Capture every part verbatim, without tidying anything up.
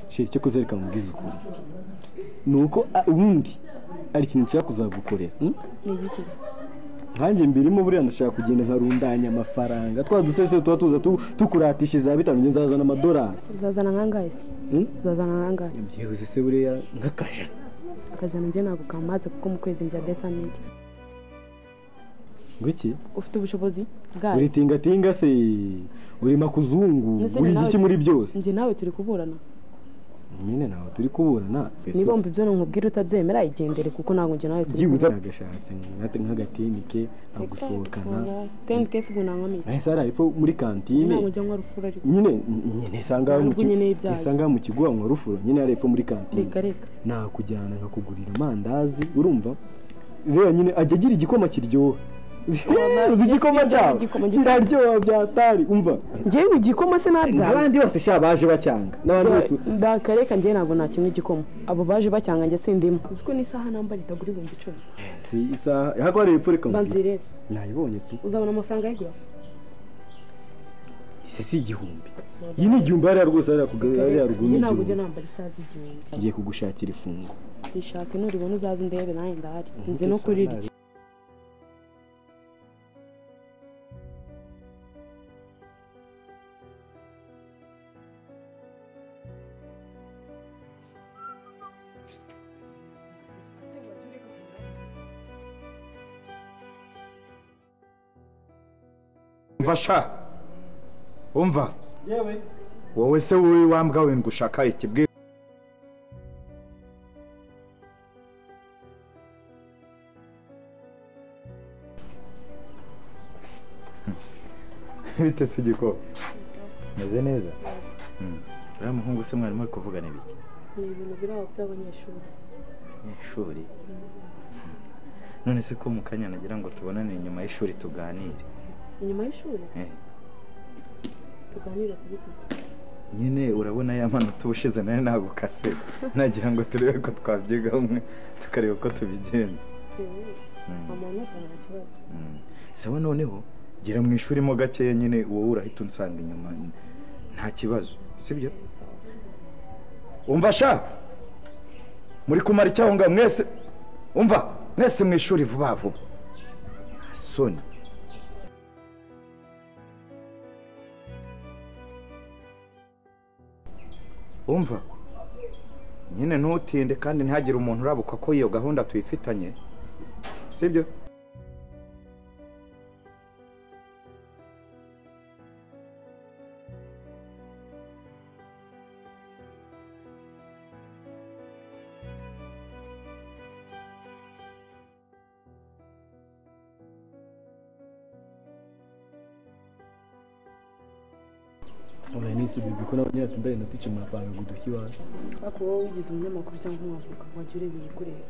sheri cyo kuzereka mubwiza ukuri nuko ubundi ari ikintu nshaka kuzagukorera ni igiki nkanjye mbirimo buriya ndashaka kugenda nkarundanya amafaranga twa dusese tuba tuza tukuratisha za bitanu nge nzazana amadolari uzazana nkangahe se uzazana nkangahe byihuse se buriya nk'akaja akajana nge ntabwo kamaze kuko mu kwezi njya desamire ngwiki ufite ubushobozi bwawe uri tinga tinga se uri makuzungu uri iki muri byose nge nawe turi kuburana nyine nawe turi kuburana niba mbi byo nkubwira utabyemera igendere kuko ntabwo nge nawe turi kuburana agashatse nk'agatinike agusohokana tenike se bunankamira eh sara ipo muri kantine ntabwo njya nkwa rufuro ariko nyine nyine isanga mu kigo isanga mu kigo nkwa rufuro nyine ari ipo muri kantine reka reka nakujyana nkakugurira amandazi urumva rero nyine ajya agira igikoma kiryoha uzi igikoma cyawe kiraryoha byatari umva njyewe igikoma se nabyaye abandi bose sha baje bacyanga n'abandi bose ndakareka njyewe ntabwo nta kimwe igikoma abo baje bacyanga njye sindimo uzi ko n'isaha nambara itagura ibihumbi icumi si isaha hako ari ipfurika mbanzi rero nayibonye tu uzabona amafaranga yigura ise si igihumbi iyi ni igihumbi hariya rwose hariya kugarura hariya ruguru ntabwo ujya nambara isaha z'igihumbi ngiye kugushakira ifungo rishake nuribona uzaze ndebe nawe ndahari nzi no kurirya Mvasha umva yewe wowe se wowe wambwa we ngushaka ikibwe bite sigiko meze neza uriya muhungu se mwari muri kuvugana ibiki ni ibintu biri aho by'abanyeshuri abanyeshuri none se ko mu kanya nagira ngo tubonane inyuma y'ishuri tuganire inyuma y'ishuri tuganire ku biki nyine urabona ya manota ubushize nari nagukase nagira ngo turebe ko twabyiga umwe tukareba ko tubigenza amanota nta kibazo sawa noneho gira mu ishuri mo gakeya nyine wowe urahita unsanga inyuma nta kibazo sibyo umva sha muri kumara icyahunga mwese umva mwese mu ishuri vuba vuba soni umva nyine ntutinde kandi ntihagire umuntu urabuka ko iyo gahunda tuyifitanye sibyo Ola nisi bibi kuna wanyana tumbaye na tiche mapanga guduki wacu. Ako wowe ugize umunyamakuru cyangwa umwavoka wajya ureba ibikureba.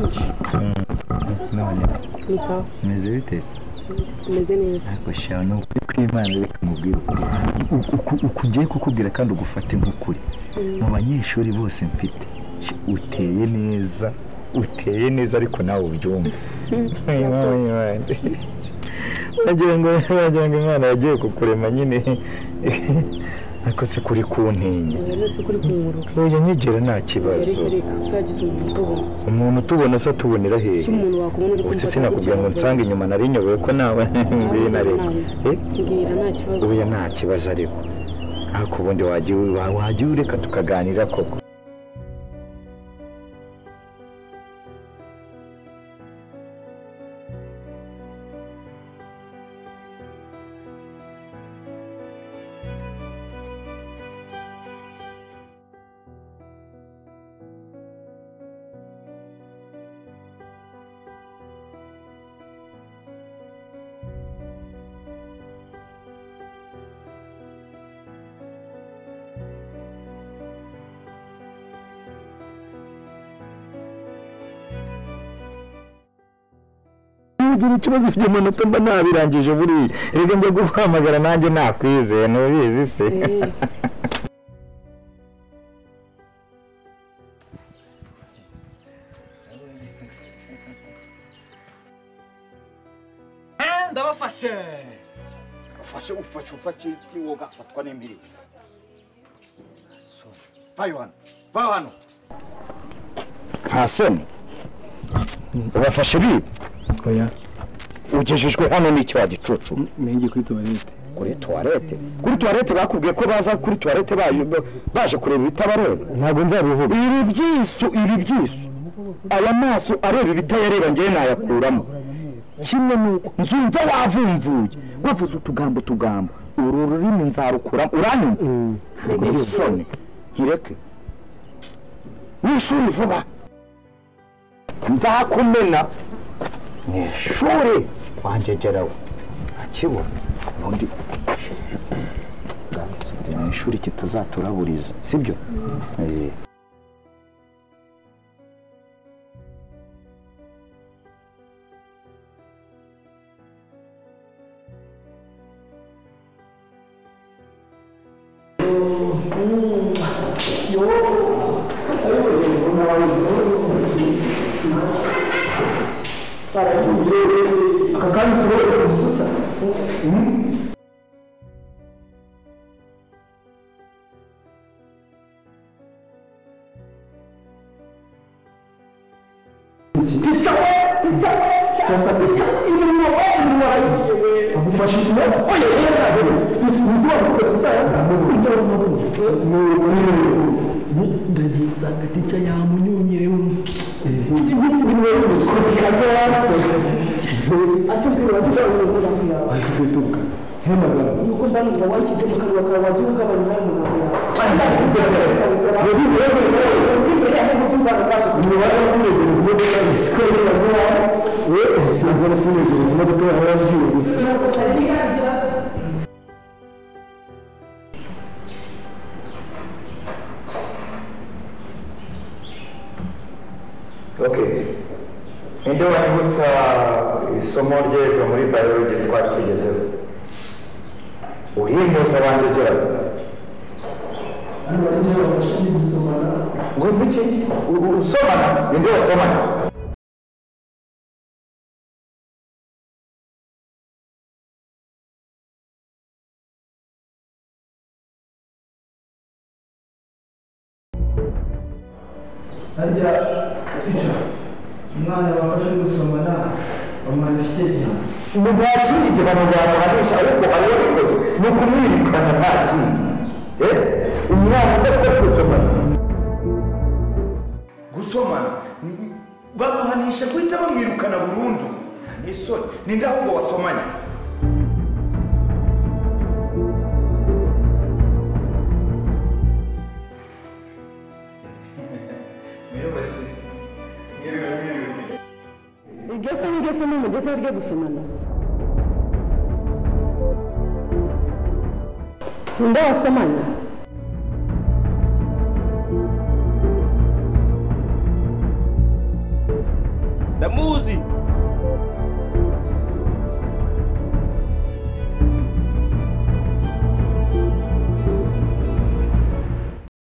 none se ni sawa meze bitese umeze neza ariko shaho no kwimana reka mubwire uko ugiye kukubwira kandi ugufate nk'ukuri mu banyeshuri bose mfite uteye neza uteye neza ariko nawe ubyumva wagira ngo wagira ngo Imana yagiye kukurema nyine ariko se kuri kuntinya nose kuri kumurura oya nyegera nta kibazo uzagize umuntu tubona umuntu tubona se tubonera hehe umuntu wakubona uri kumva sinakubwira ngo nsange inyuma nari nyoboye ko nawe mbiye na reka eh ngira nta kibazo oya nta kibazo ariko ariko ubundi wagiye wagiye ureka tukaganira koko ugira ikibazo cy'amanota mba nabirangije buri rega njya guhamagara nanjye nakwizeye nubizi se eh ndabafashe ufashe ufashe ufashe iki woga fatwa n'imbiri so vayo hano vayo hano hasoni ubafashe bibi oya ugejejwe hano n'icyo wagicucu mengi kuri toilette kuri toilette kuri toilette bakubwiye ko baza kuri toilette baje baje kureba ibitabareba ntabwo nzabivuga ibi byisu ibi byisu aya maso areba ibitayareba ngiye nayakuramo kimwe nuko nzumva wavumvuye wavuze utugambo tugambo uru rurimi nzarukuramo uranyumva isoni nkireke n'ishuri vuba nzakumena n'ishuri wanjegerawe akibona ubundi bwanisubire mu ishuri kitazaturaburiza sibyo eh ndagiza ngaticha yamunyonyerewe Okay. Ninde wanyibutsa isomo ry'ejo muri biology twari tugezeho? Uhimbuza abandi gera. hano bari bafashe ni gusomana Ngo mbiki usomana ninde wasomana? harya tica umwana bafashe gusomana bamwanishye cyane Ni nta kindi gihe bamuhanisha ariko ariwe bikoze ni ukumwirukana nta kindi. Eh? Umwana ufashwe gusomana. Gusomana bamuhanisha guhita bamwirukana burundu. Ni isoni ninde ahubwo wasomanye? iryo somo iryo somo mugezeho ryo gusomana ninde wasomanye ndamuzi